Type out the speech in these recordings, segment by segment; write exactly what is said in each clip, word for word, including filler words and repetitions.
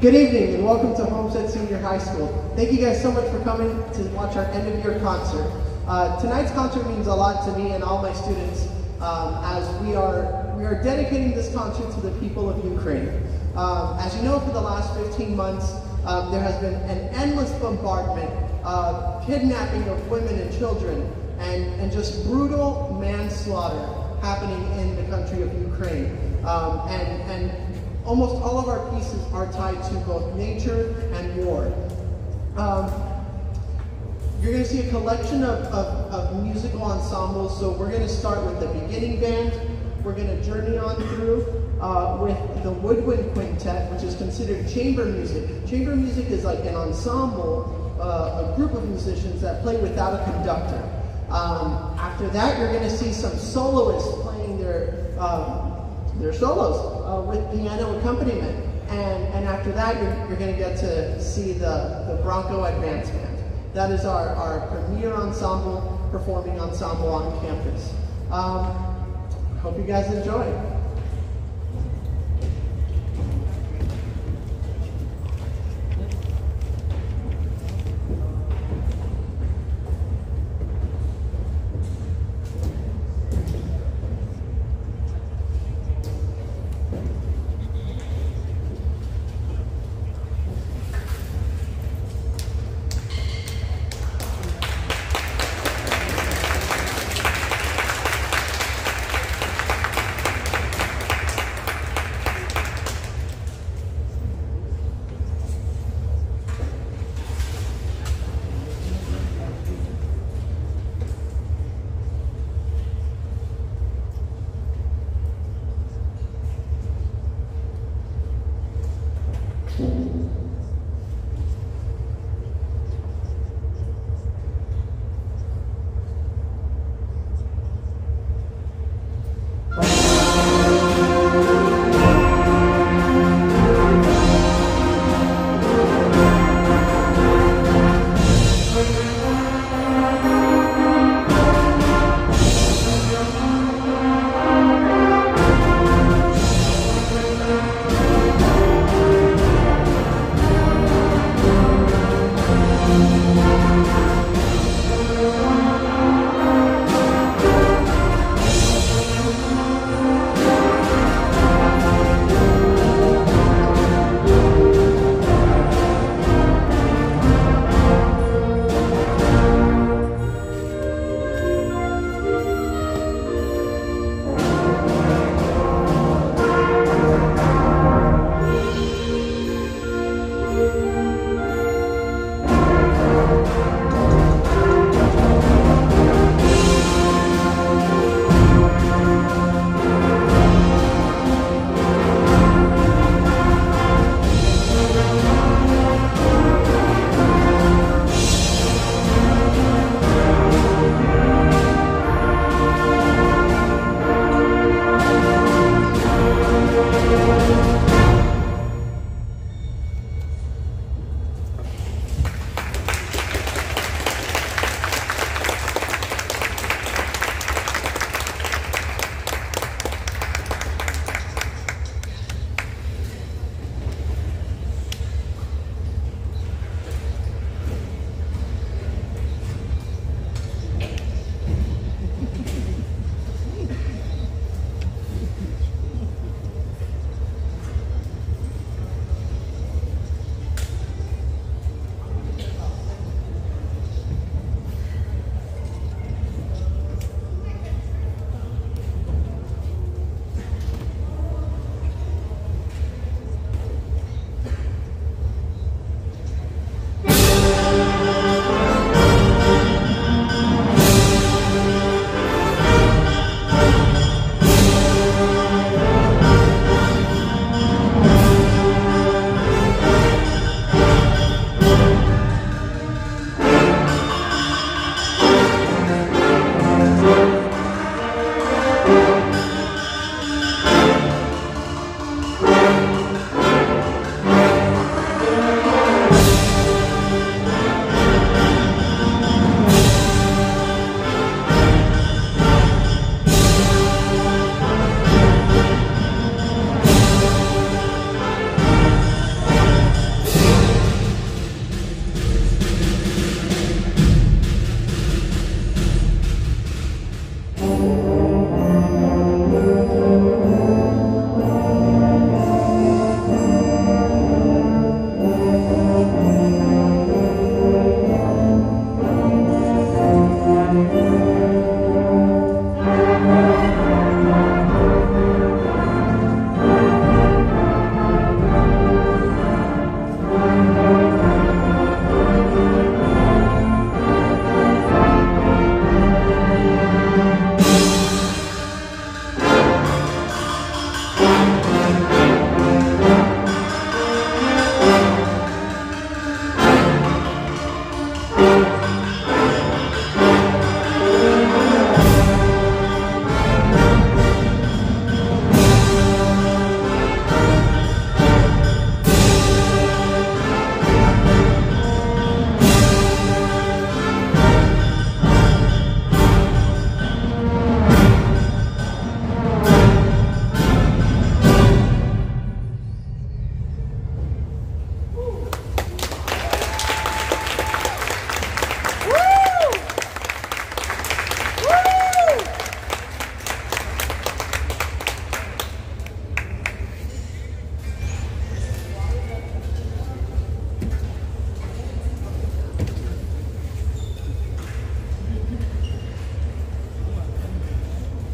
Good evening and welcome to Homestead Senior High School. Thank you guys so much for coming to watch our end of year concert. Uh, tonight's concert means a lot to me and all my students um, as we are, we are dedicating this concert to the people of Ukraine. Um, as you know, for the last fifteen months, um, there has been an endless bombardment, uh, kidnapping of women and children, and, and just brutal manslaughter happening in the country of Ukraine. Um, and, and almost all of our pieces are tied to both nature and war. Um, you're going to see a collection of, of, of musical ensembles, so we're going to start with the beginning band. We're going to journey on through uh, with the woodwind quintet, which is considered chamber music. Chamber music is like an ensemble, uh, a group of musicians that play without a conductor. Um, after that, you're going to see some soloists playing their um, their solos uh, with piano accompaniment. And, and after that, you're, you're going to get to see the, the Bronco Advance Band. That is our, our premier ensemble, performing ensemble on campus. Um, hope you guys enjoy.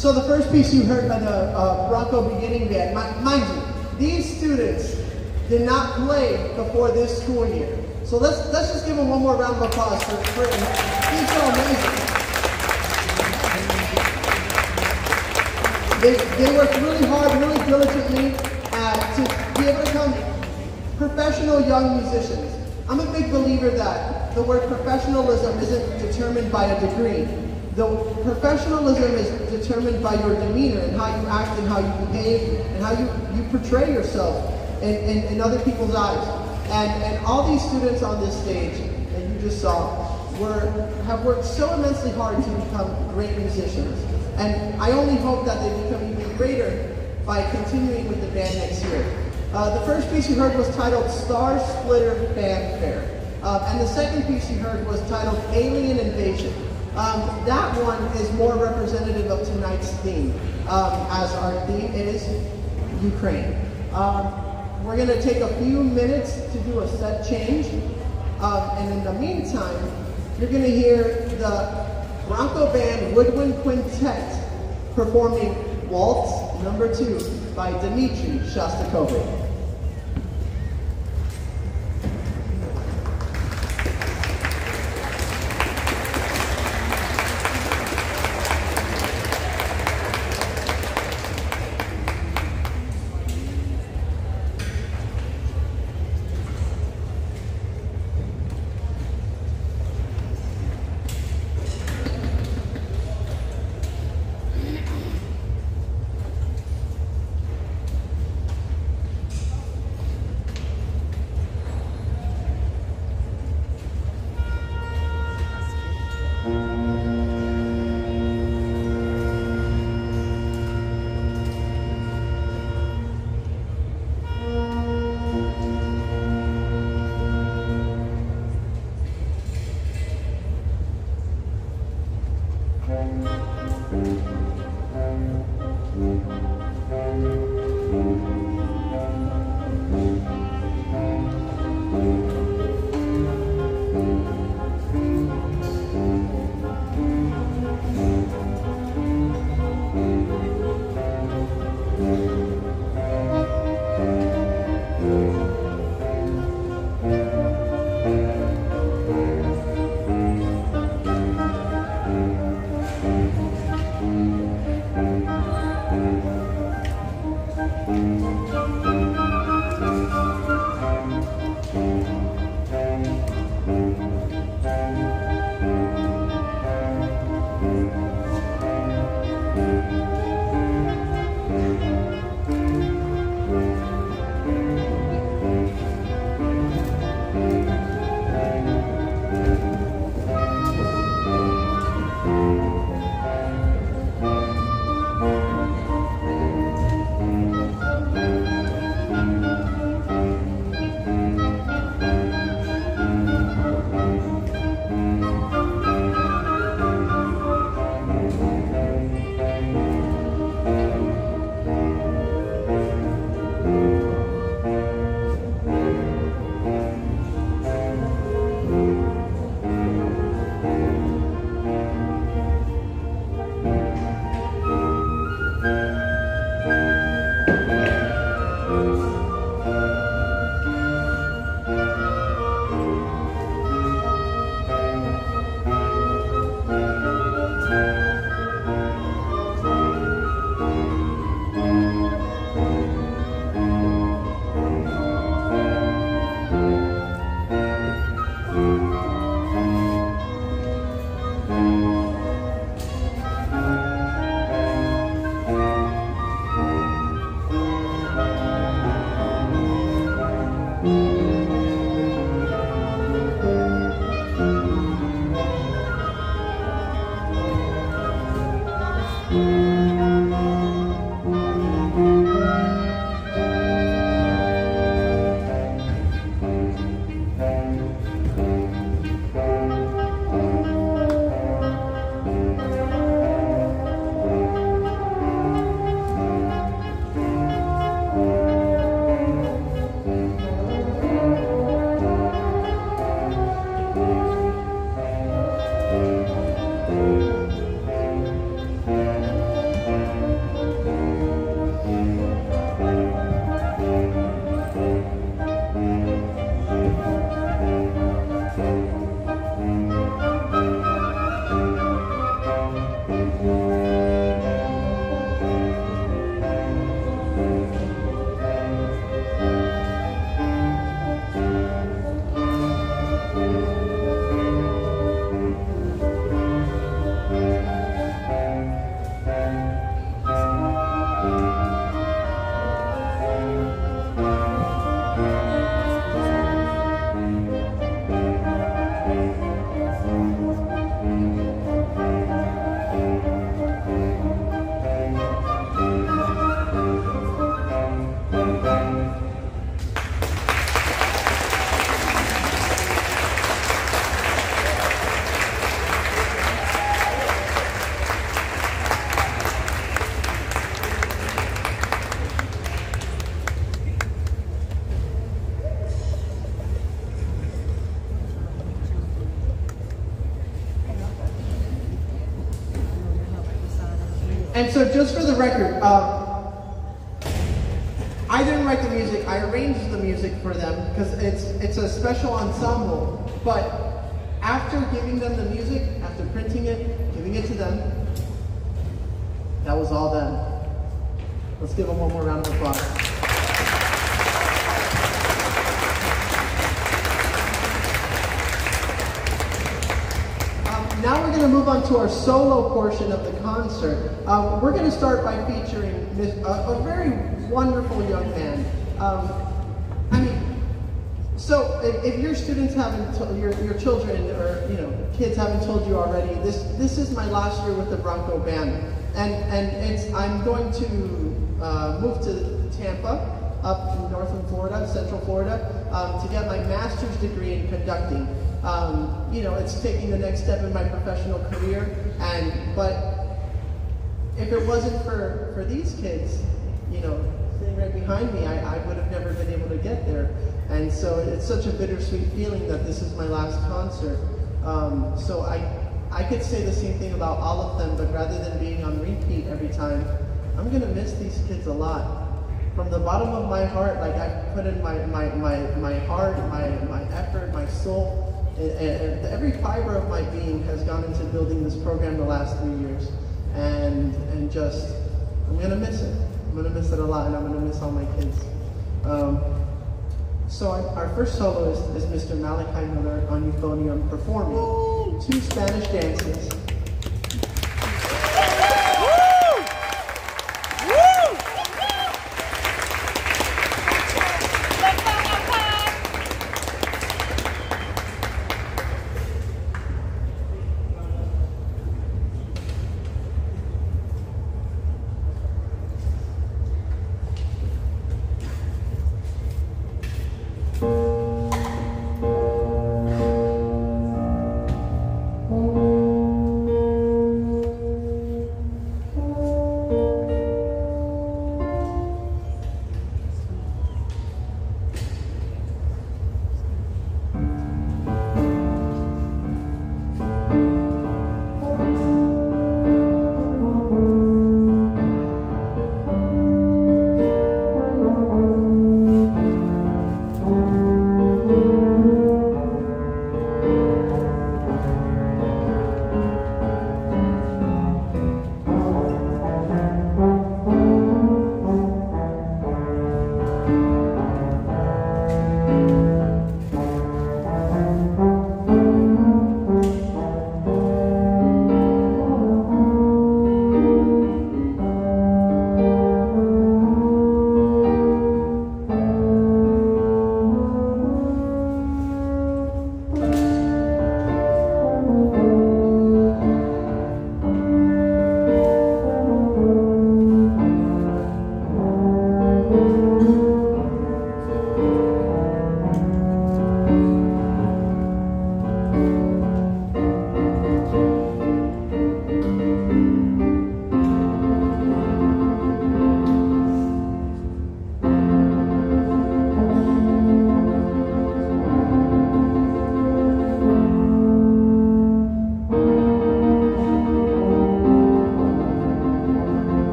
So the first piece you heard by the uh, Bronco Beginning Band, mind you, these students did not play before this school year. So let's let's just give them one more round of applause for, for being so amazing. They, they worked really hard, really diligently uh, to be able to become professional young musicians. I'm a big believer that the word professionalism isn't determined by a degree. The professionalism is determined by your demeanor and how you act and how you behave and how you, you portray yourself in, in, in other people's eyes. And, and all these students on this stage that you just saw were, have worked so immensely hard to become great musicians. And I only hope that they become even greater by continuing with the band next year. Uh, the first piece you heard was titled Star Splitter Fanfare. Uh, and the second piece you heard was titled Alien Invasion. Um, that one is more representative of tonight's theme, um, as our theme is Ukraine. Um, we're going to take a few minutes to do a set change, um, and in the meantime, you're going to hear the Bronco Band Woodwind Quintet performing Waltz Number Two by Dmitri Shostakovich. And so just for the record, uh, I didn't write the music, I arranged the music for them because it's, it's a special ensemble. But after giving them the music, after printing it, giving it to them, that was all them. Let's give them one more round of applause. Um, now we're going to move on to our solo portion of the concert. Um, we're going to start by featuring this, uh, a very wonderful young man. Um, I mean, so if, if your students haven't, told, your your children or you know kids haven't told you already, this this is my last year with the Bronco Band, and and it's I'm going to. Uh, moved to Tampa, up in northern Florida, central Florida, um, to get my master's degree in conducting. Um, you know, it's taking the next step in my professional career, and but if it wasn't for, for these kids, you know, sitting right behind me, I, I would have never been able to get there. And so it's such a bittersweet feeling that this is my last concert. Um, so I, I could say the same thing about all of them, but rather than being on repeat every time, I'm gonna miss these kids a lot. From the bottom of my heart, like I put in my, my, my, my heart, my, my effort, my soul, and, and every fiber of my being has gone into building this program the last three years. And, and just, I'm gonna miss it. I'm gonna miss it a lot, and I'm gonna miss all my kids. Um, so our, our first solo is, is Mister Malachi Miller on euphonium performing two Spanish dances.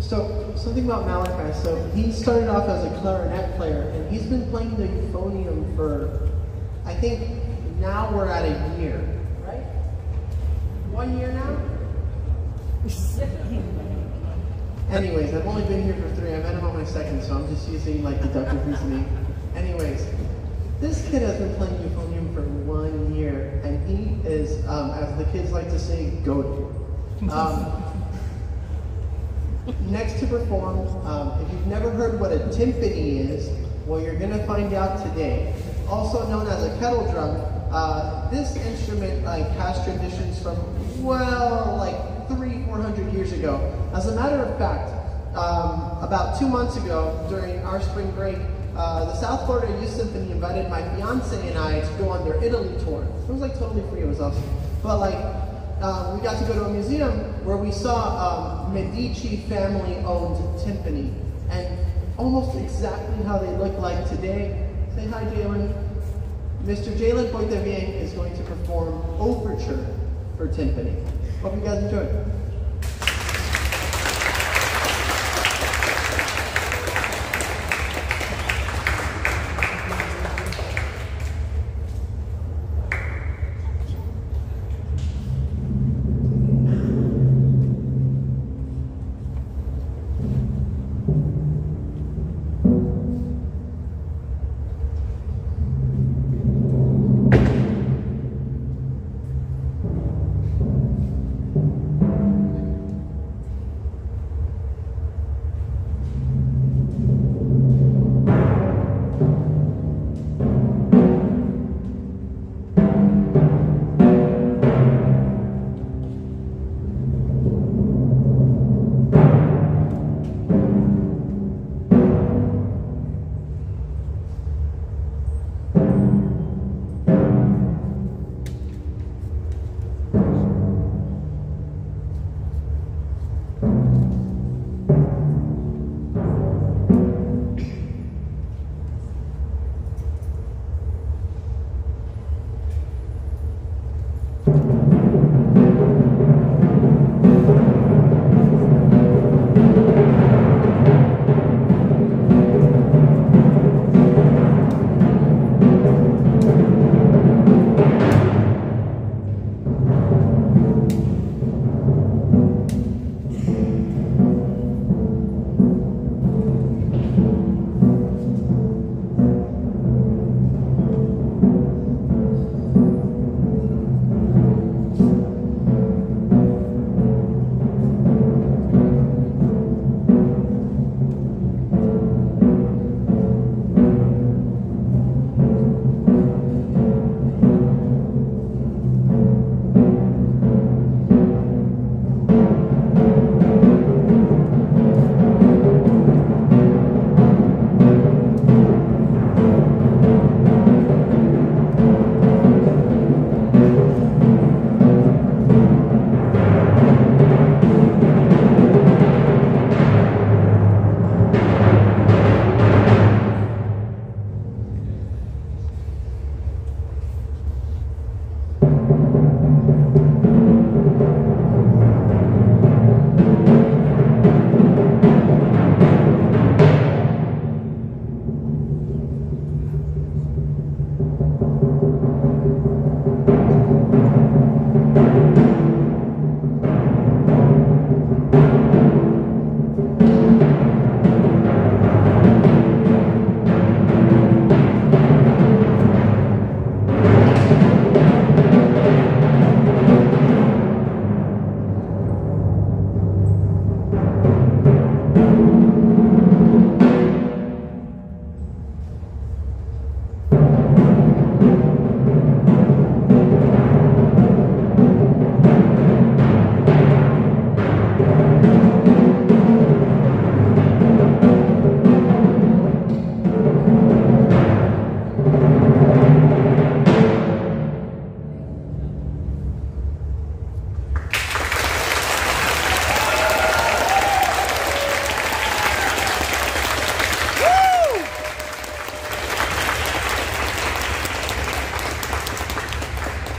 So, something about Malachi. So, he started off as a clarinet player, and he's been playing the euphonium for, I think, now we're at a year, right? One year now? Anyways, I've only been here for three. I met him on my second, so I'm just using like deductive reasoning. Anyways, this kid has been playing euphonium for one year, and he is, um, as the kids like to say, goated. Um, next to perform, um, if you've never heard what a timpani is, well, you're going to find out today. Also known as a kettle drum, uh, this instrument like has traditions from, well, like three, four hundred years ago. As a matter of fact, um, about two months ago, during our spring break, uh, the South Florida Youth Symphony invited my fiance and I to go on their Italy tour. It was like totally free, it was awesome. But like, Um, we got to go to a museum where we saw um, Medici family-owned timpani, and almost exactly how they look like today. Say hi, Jalen. Mister Jalen Poitevien is going to perform Overture for timpani. Hope you guys enjoy.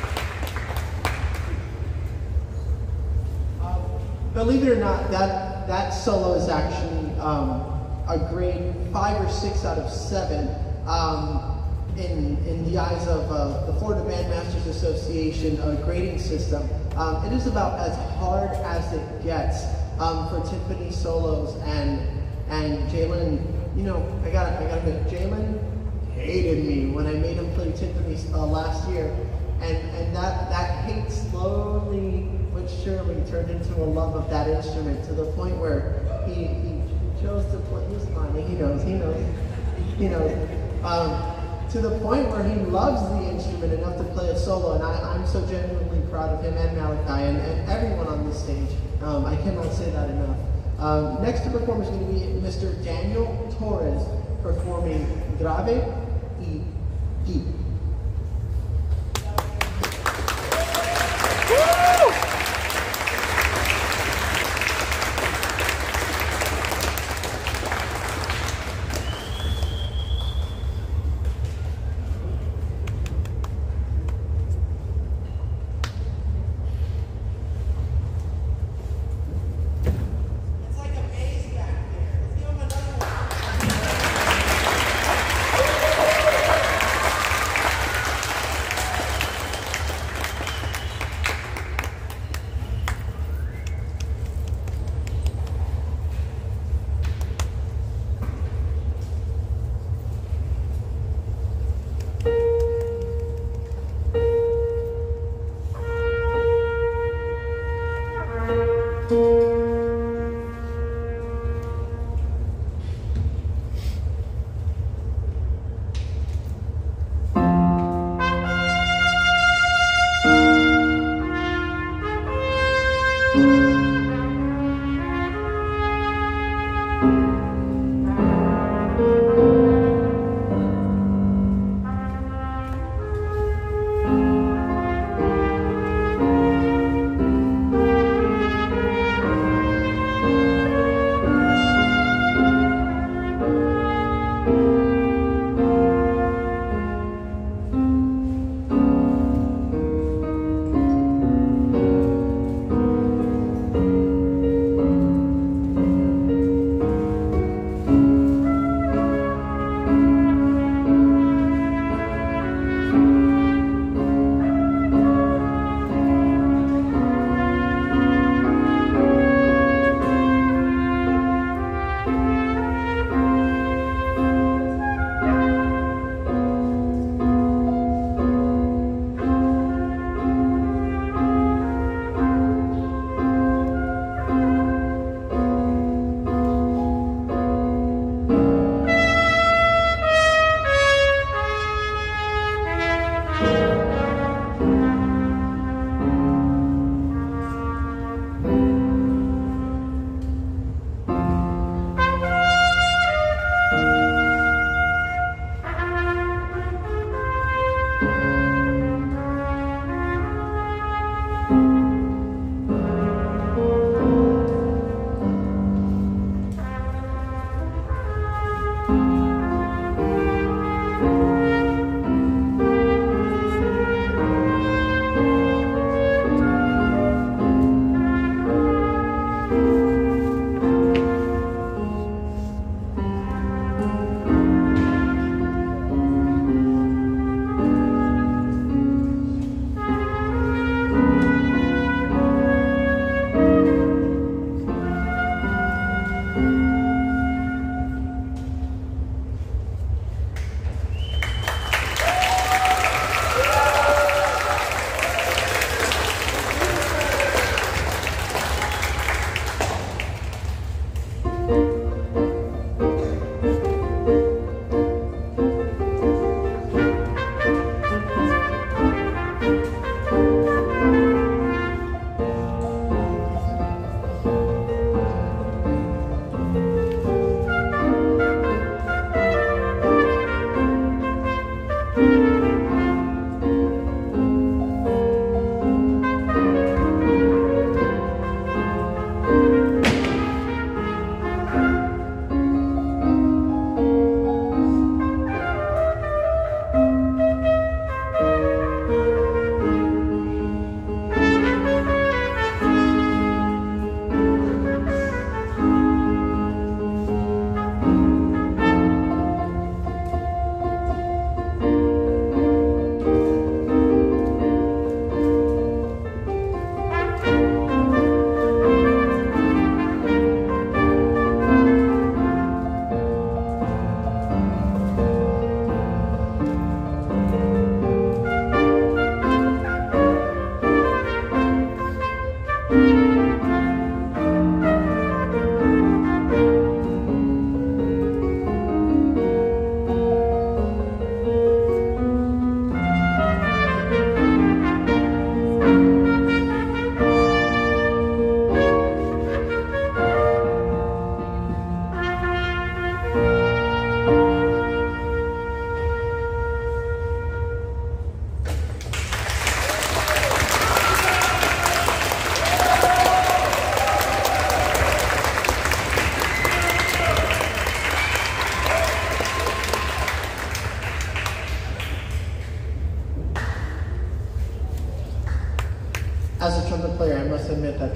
Believe it or not, that that solo is actually um, a grade five or six out of seven um, in, in the eyes of uh, the Florida Bandmasters Association uh, grading system. Um, it is about as hard as it gets um, for timpani solos, and and Jalen, you know, I got I got to admit, Jalen hated me when I made him play timpani uh, last year, and and that that hate slowly but surely turned into a love of that instrument, to the point where he he chose to play. He's smiling. He knows. He knows. He knows. Um, to the point where he loves the instrument enough to play a solo, and I, I'm so genuinely proud of him and Malachi and, and everyone on this stage. Um, I cannot say that enough. Um, next to perform is going to be Mister Daniel Torres performing Grave y Deep.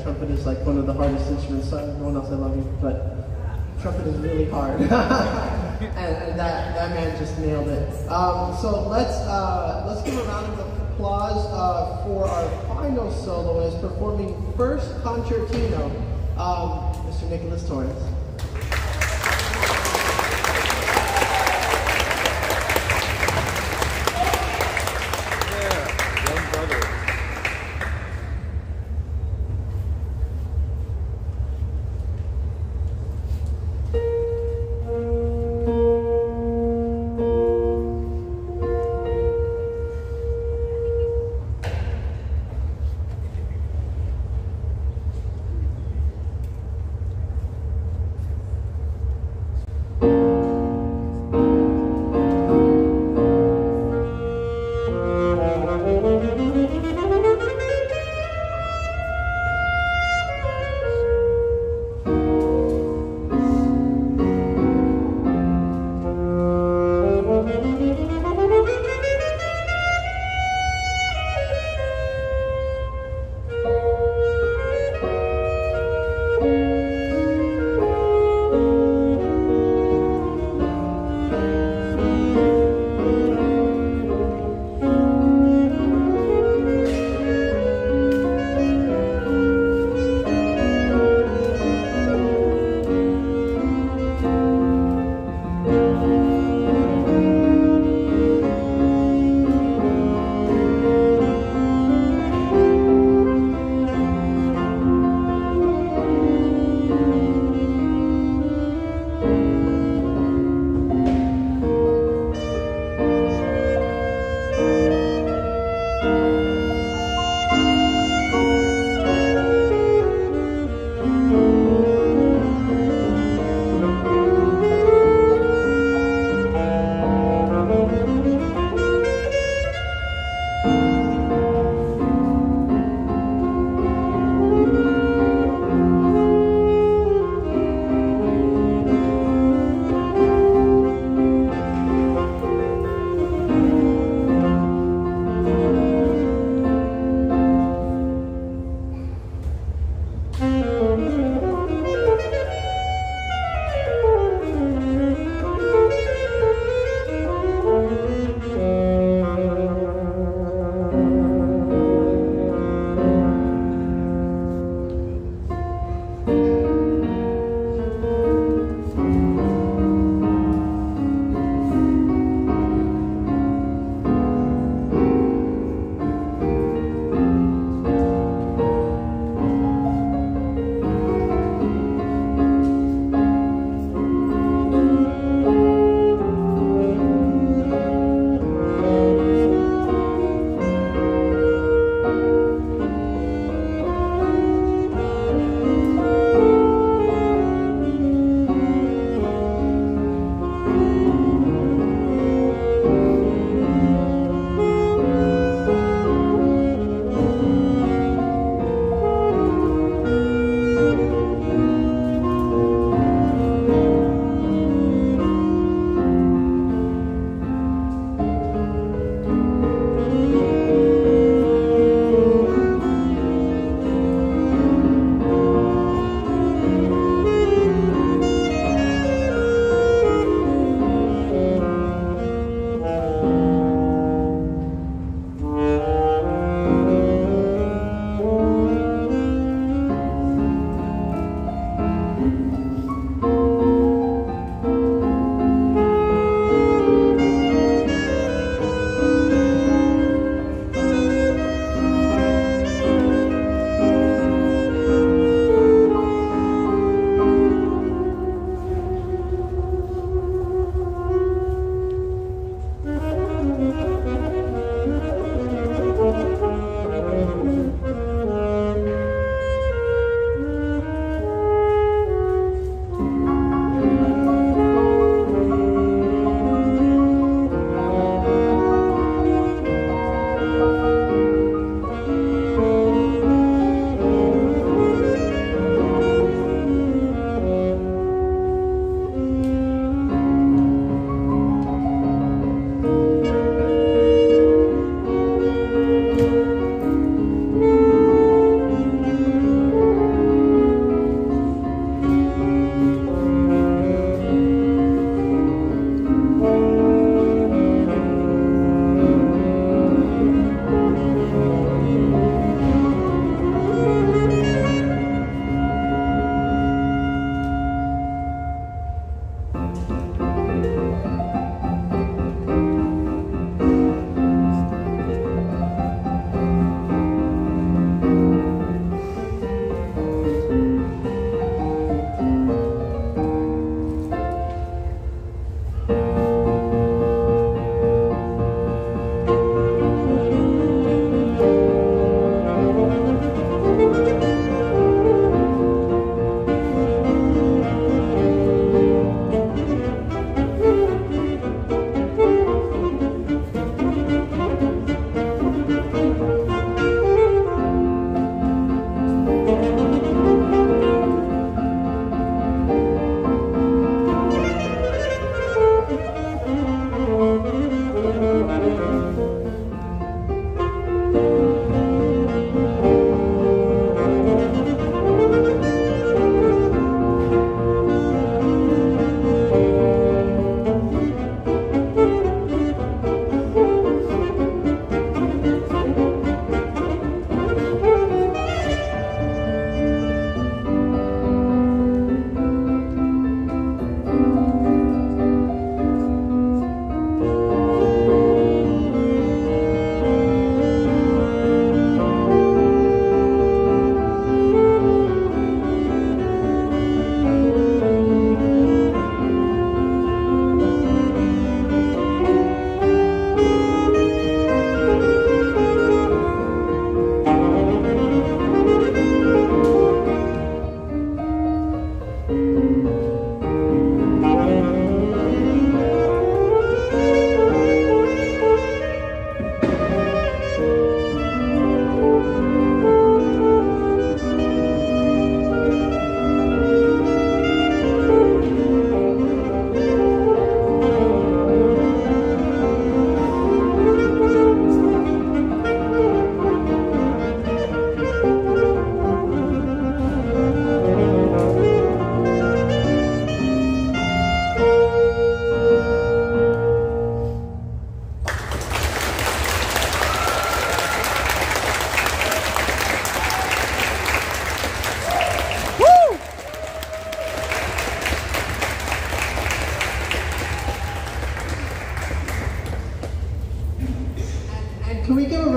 trumpet is like one of the hardest instruments. So everyone else, I love you, but trumpet is really hard. and, and that, that man just nailed it. Um, so let's, uh, let's give a round of applause uh, for our final soloist performing first concertino, um, Mister Nicholas Torrance.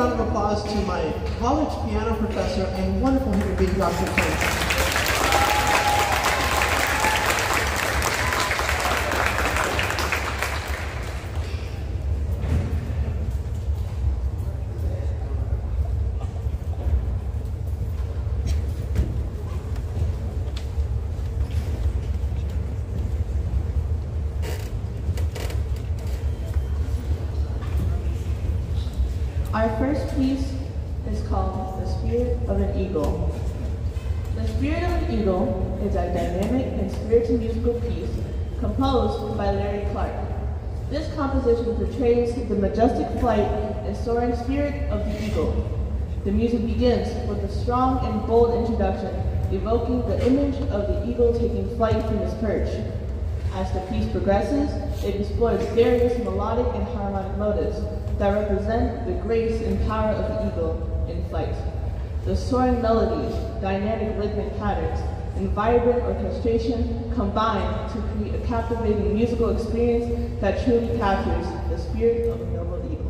round of applause to my college piano professor and wonderful human being, Doctor Ken. Our first piece is called The Spirit of an Eagle. The Spirit of an Eagle is a dynamic and spirited musical piece composed by Larry Clark. This composition portrays the majestic flight and soaring spirit of the eagle. The music begins with a strong and bold introduction, evoking the image of the eagle taking flight from its perch. As the piece progresses, it explores various melodic and harmonic motives that represent the grace and power of the eagle in flight. The soaring melodies, dynamic rhythmic patterns, and vibrant orchestration combine to create a captivating musical experience that truly captures the spirit of a noble eagle.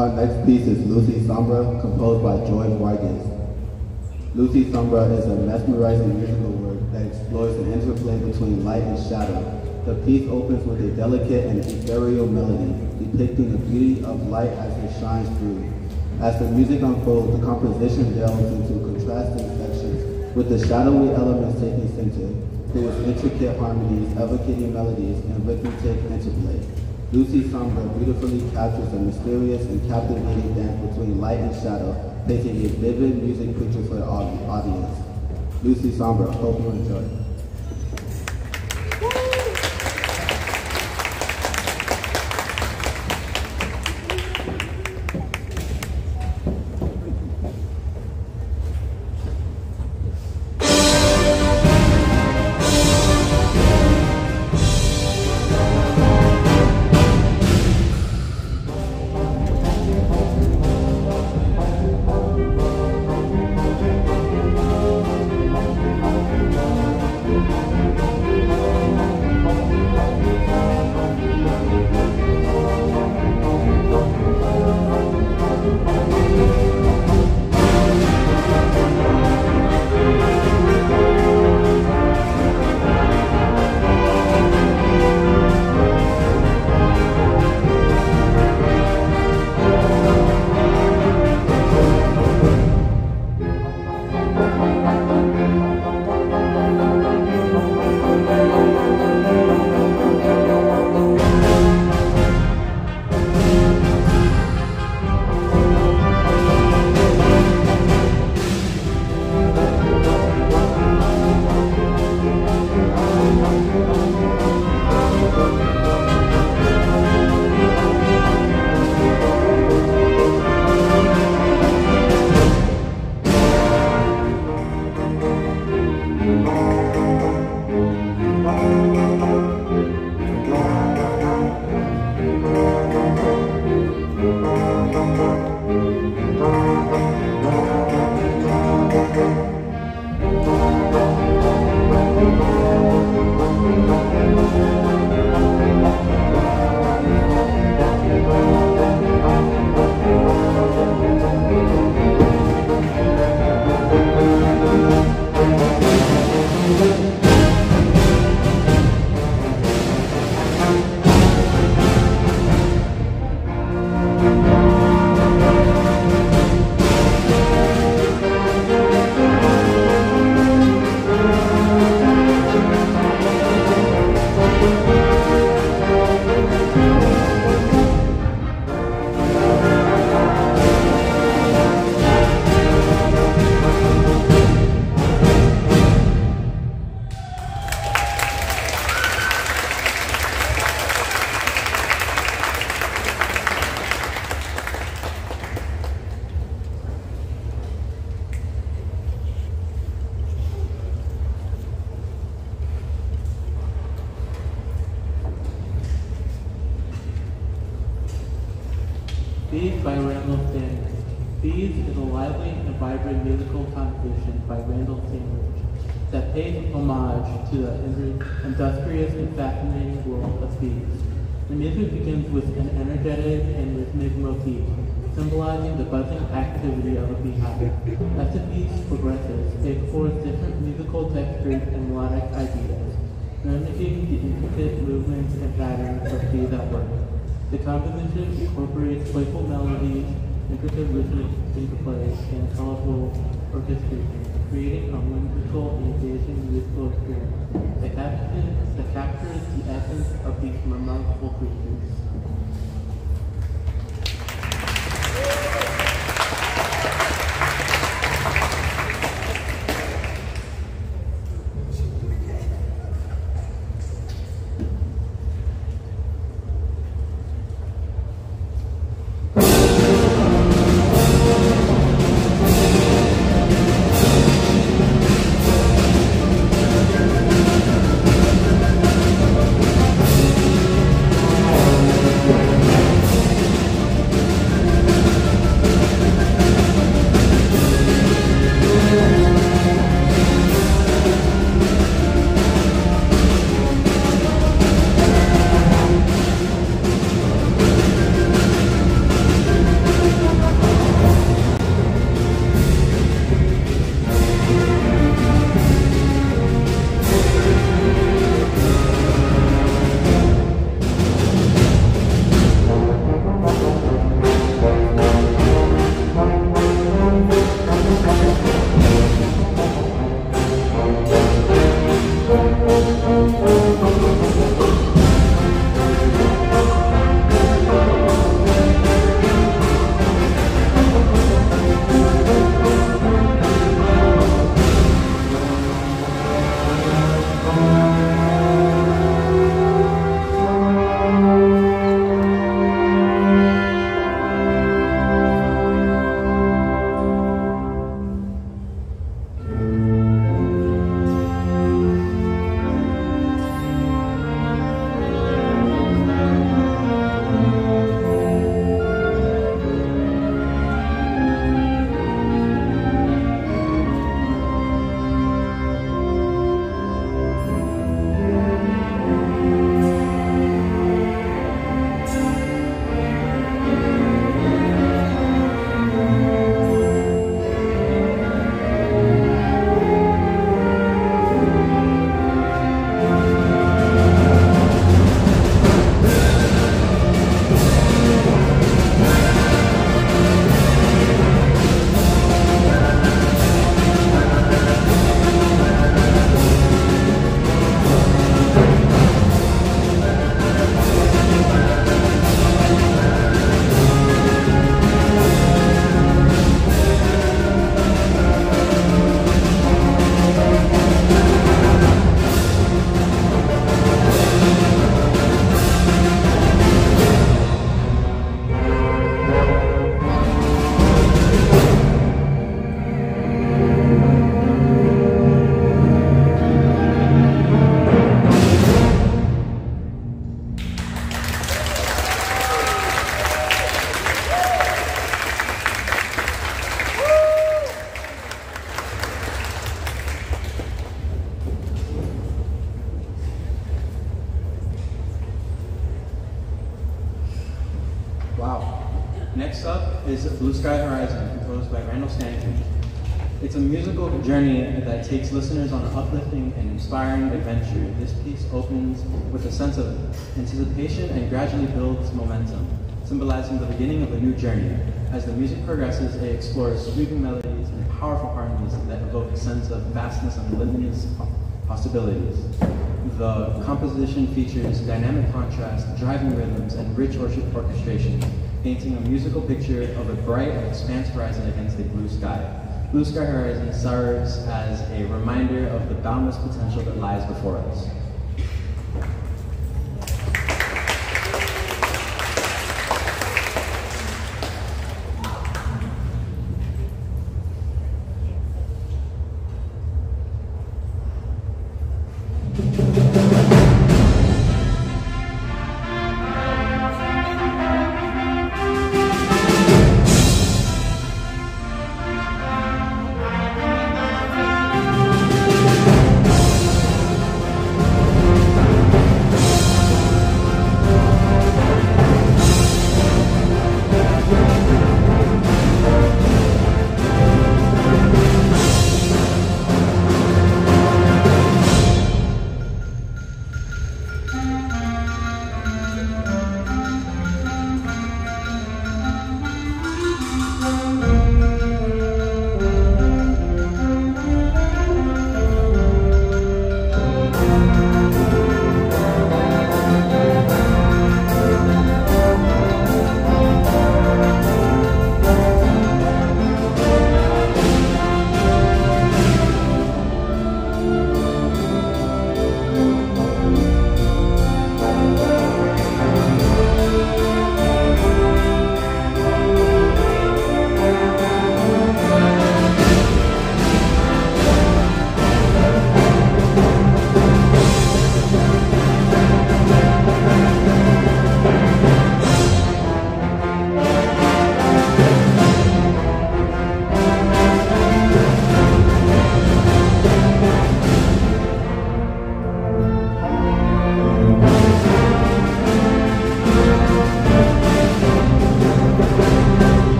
Our next piece is Lucy Sombra, composed by George Vargas. Lucy Sombra is a mesmerizing musical work that explores the interplay between light and shadow. The piece opens with a delicate and ethereal melody, depicting the beauty of light as it shines through. As the music unfolds, the composition delves into contrasting sections, with the shadowy elements taking center, through its intricate harmonies, evocating melodies, and rhythmic interplay. Lucy Sombra beautifully captures the mysterious and captivating dance between light and shadow, painting a vivid music picture for the audience. Lucy Sombra, hope you enjoy. Bees by Randall Sanders. Bees is a lively and vibrant musical composition by Randall Sanders that pays homage to the industrious and fascinating world of bees. The music begins with an energetic and rhythmic motif, symbolizing the buzzing activity of a beehive. As the piece progresses, it explores different musical textures and melodic ideas, mimicking the intricate movements and patterns of bees at work. The composition incorporates playful melodies, intricate rhythmic interplays, and colorful orchestration, creating a whimsical and engaging musical experience that captures, that captures the essence of these remarkable creatures. Thank you. is Blue Sky Horizon, composed by Randall Stanton. It's a musical journey that takes listeners on an uplifting and inspiring adventure. This piece opens with a sense of anticipation and gradually builds momentum, symbolizing the beginning of a new journey. As the music progresses, it explores sweeping melodies and powerful harmonies that evoke a sense of vastness and limitless possibilities. The composition features dynamic contrast, driving rhythms, and rich orchestration, painting a musical picture of a bright and expansive horizon against a blue sky. Blue Sky Horizon serves as a reminder of the boundless potential that lies before us.